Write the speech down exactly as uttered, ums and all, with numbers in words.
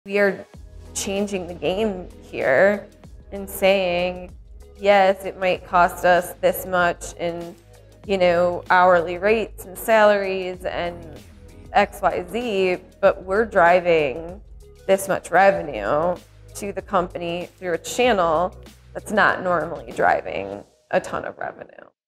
We are changing the game here and saying, yes, it might cost us this much in, you know, hourly rates and salaries and X Y Z, but we're driving this much revenue to the company through a channel that's not normally driving a ton of revenue.